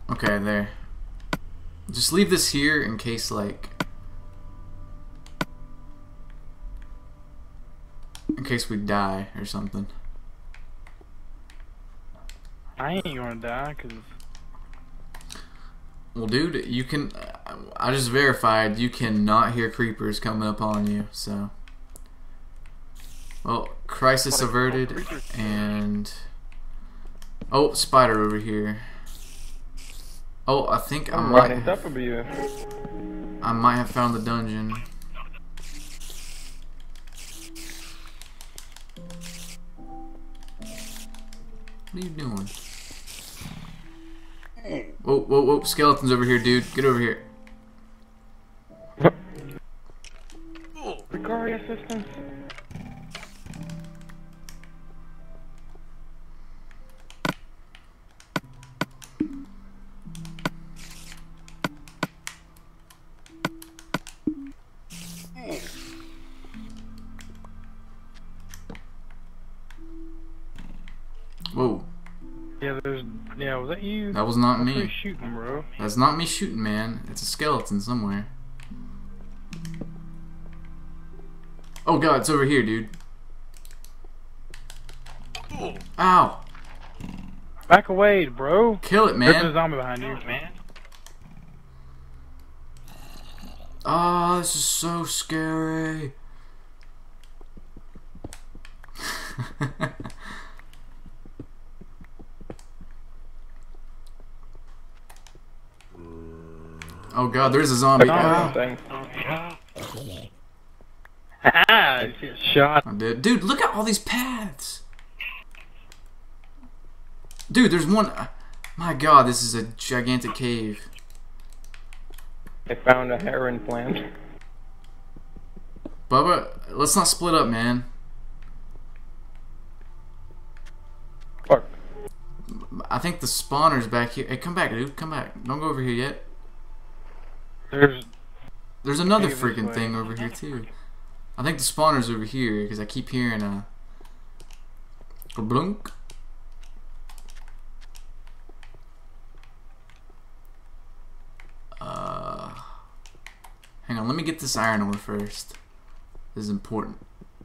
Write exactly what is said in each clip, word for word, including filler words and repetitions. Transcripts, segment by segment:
Okay, there. Just leave this here in case, like, in case we die or something. I ain't gonna die, cause. Well, dude, you can. I just verified you cannot hear creepers coming up on you. So, well, crisis averted, and oh, spider over here. Oh, I think I I'm might. right on top Have, of you. I might have found the dungeon. What are you doing? Whoa, whoa, whoa! Skeletons over here, dude. Get over here. Recovery assistance. Whoa. Yeah, there's. Yeah, was that you? That was not That's me. you shooting, bro. That's not me shooting, man. It's a skeleton somewhere. Oh god, it's over here, dude. Ow! Back away, bro. Kill it, There's a man. zombie behind you, man. Oh, this is so scary. Oh god, there's a zombie. Ah. Thing. Haha, get shot. I did. Dude, look at all these paths. Dude, there's one. My god, this is a gigantic cave. I found a heron plant. Bubba, let's not split up, man. Fuck. I think the spawner's back here. Hey, come back, dude. Come back. Don't go over here yet. There's. There's another Cave this freaking way. thing over here, too. I think the spawner's over here, because I keep hearing a... a blunk. Uh... Hang on, let me get this iron ore first. This is important.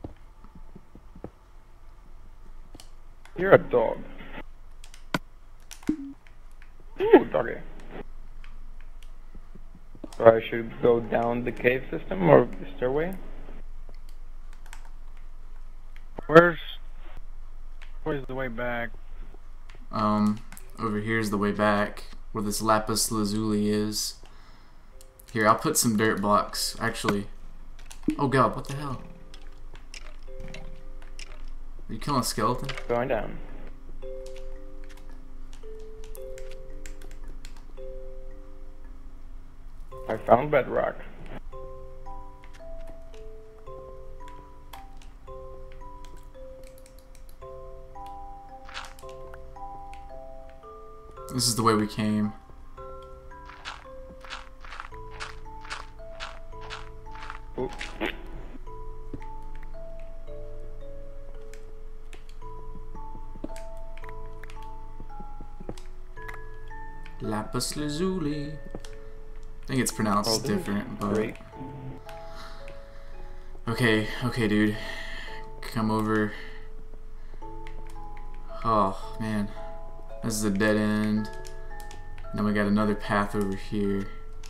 You're a dog. Ooh, doggy. So I should go down the cave system or the stairway? Where's. Where's the way back? Um, over here's the way back, where this lapis lazuli is. Here, I'll put some dirt blocks, actually. Oh god, what the hell? Are you killing a skeleton? Going down. I found bedrock. This is the way we came. Ooh. Lapis lazuli. I think it's pronounced Oh, this is different, but... Great. Okay, okay, dude. Come over. Oh, man. This is a dead end. Then we got another path over here.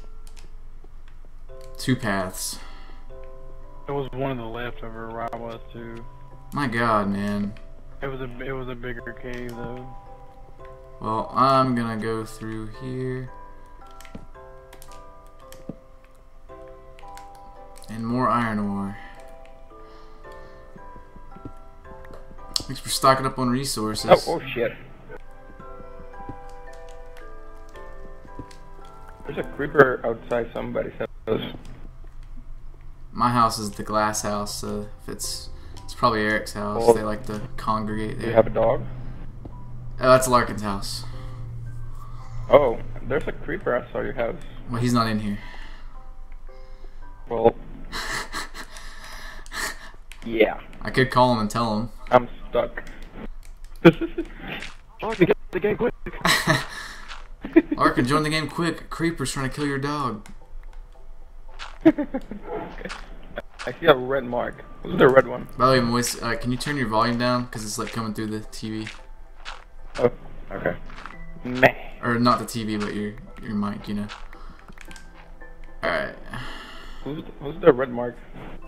Two paths. There was one on the left over where I was too. My god, man. It was a. It was a bigger cave though. Well, I'm gonna go through here. And more iron ore. Thanks for stocking up on resources. Oh, oh shit. There's a creeper outside somebody's house. My house is the glass house, so if it's it's probably Eric's house. Oh. They like to congregate Do there. you have a dog? Oh, that's Larkin's house. Oh, there's a creeper outside your house. Well, he's not in here. Well, yeah. I could call him and tell him. I'm stuck. Oh, we get the game quick. Arca, join the game quick. Creeper's trying to kill your dog. Okay. I see a red mark. Who's the red one? By the way, Moise, uh, can you turn your volume down? Because it's like coming through the T V. Oh, okay. Meh. Or not the T V, but your your mic, you know. Alright. Who's the, who's the red mark?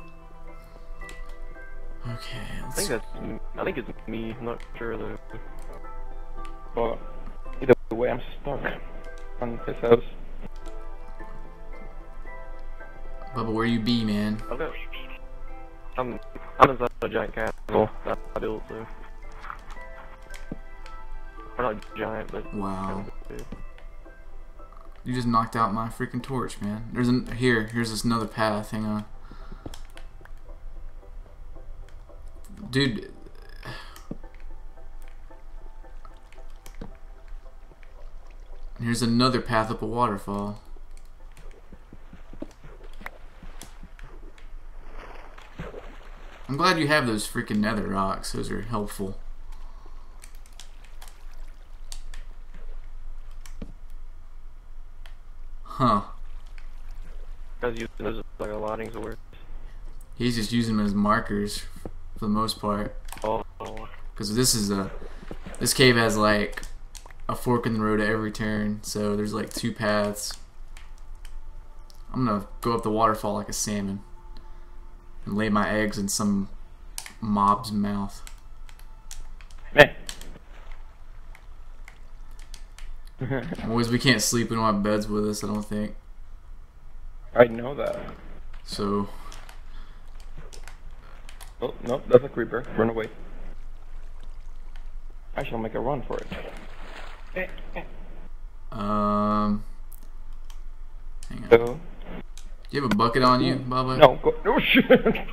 Okay, I let's... think that's. I think it's me. I'm not sure though. Well, either way, I'm stuck on his house. Bubba, where you be, man? I've got. I'm. I'm inside a giant castle that I built. So. Or not giant, but. Wow. You just knocked out my freaking torch, man. There's an here. Here's this another path. Hang on, dude. Here's another path up a waterfall. I'm glad you have those freaking nether rocks. Those are helpful. Huh. I was using those as like a lighting source. He's just using them as markers for the most part. Oh. Because this is a... This cave has like a fork in the road at every turn. So there's like two paths. I'm gonna go up the waterfall like a salmon. And lay my eggs in some mob's mouth. Meh. Boys, we can't sleep. We don't have beds with us, I don't think. I know that. So... Oh, no, that's a creeper. Run away. I shall make a run for it. Um... Hang on. So, Do you have a bucket on you, Bubba? no, go. Oh, shit.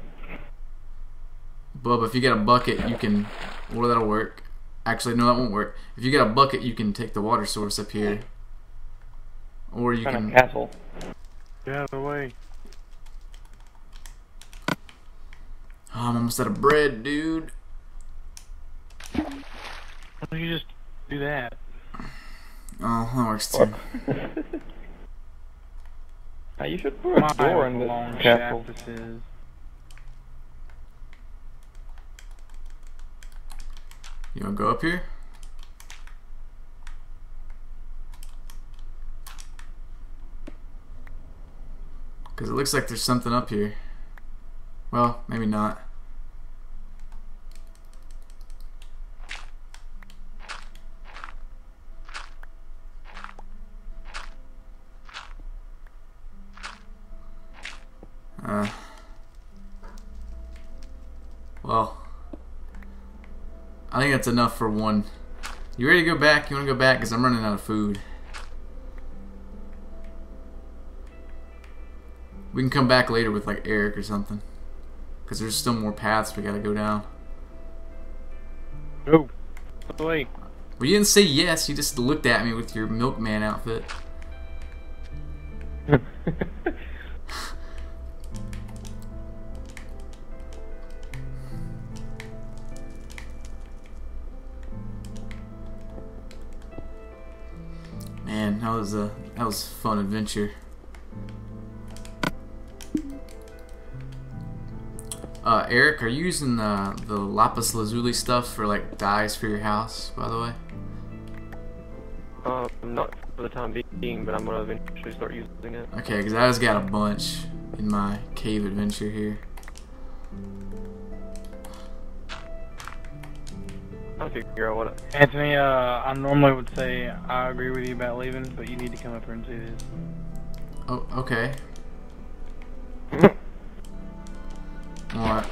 Bubba, if you get a bucket, you can... Well, that'll work. Actually, no, that won't work. If you get a bucket, you can take the water source up here. Or you Kind can... of castle. Get out of the way. Oh, I'm almost out of bread, dude. Why don't you just do that? Oh, that works too. Now you should put a My door in this long castle. shaft this is. You wanna go up here? Because it looks like there's something up here. Well, maybe not. Uh, well, I think that's enough for one. You ready to go back? You want to go back? Because I'm running out of food. We can come back later with like Eric or something. Because there's still more paths we gotta go down. Go. Out the way. Well, you didn't say yes. You just looked at me with your milkman outfit. Man, that was a that was a fun adventure. Uh, Eric, are you using the the lapis lazuli stuff for like dyes for your house? By the way. Um, not for the time being, but I'm gonna eventually start using it. Okay, because I just got a bunch in my cave adventure here. I'll figure out what. It, Anthony, uh, I normally would say I agree with you about leaving, but you need to come up here and see this. Oh, okay. What?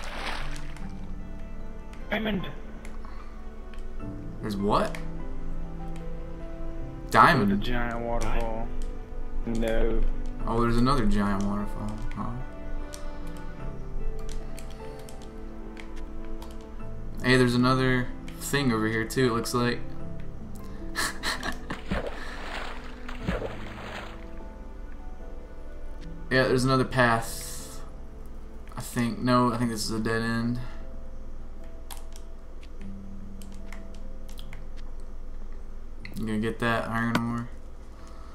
Diamond. There's what? With a Diamond. giant waterfall. No. Oh, there's another giant waterfall. Huh? Hey, there's another thing over here too, it looks like. Yeah, there's another path. I think, no, I think this is a dead end. You gonna get that iron ore?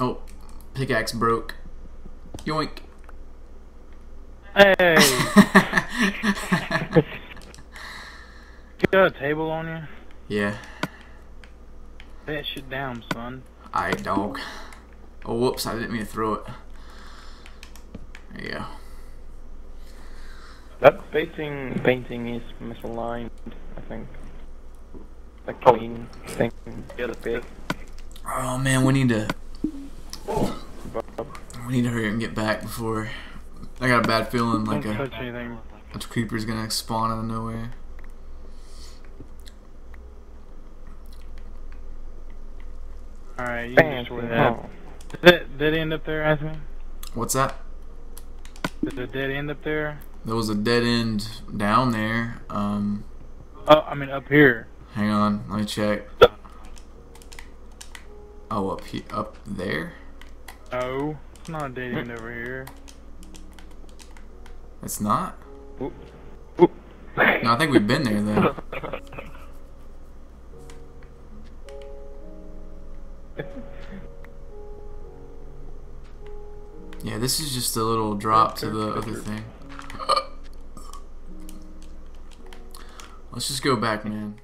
Oh, pickaxe broke. Yoink. Hey! You got a table on you? Yeah. Lay that shit down, son. Alright, dog. Oh, whoops, I didn't mean to throw it. There you go. That painting painting is misaligned, I think. The Oh. queen thing. Yeah, the pig. Oh man, we need to But we need to hurry up and get back before I got a bad feeling like Don't a, touch anything. a creeper's gonna spawn out of nowhere. Alright, you bam, destroy that. oh. Is that dead end up there, Anthony? What's that? Is there a dead end up there? There was a dead end down there. Um, Oh, I mean up here. hang on, let me check. Oh, up he up there? No, it's not a dead end over here. It's not. Oop. Oop. No, I think we've been there though. Yeah, this is just a little drop to the other thing. Let's just go back, man.